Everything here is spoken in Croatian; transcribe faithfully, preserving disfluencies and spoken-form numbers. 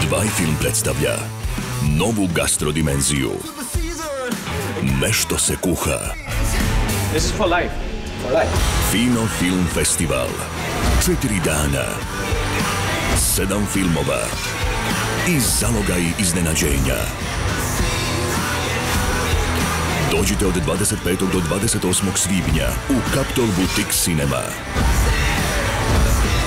Dvaj film predstavlja novu gastrodimenziju. Nešto se kuha. This is for life. For life. Fino Film Festival. Četiri dana. Sedam filmova. I zalogaj iznenađenja. Dođite od dvadeset petog do dvadeset osmog svibnja u Capitol Boutique Cinema.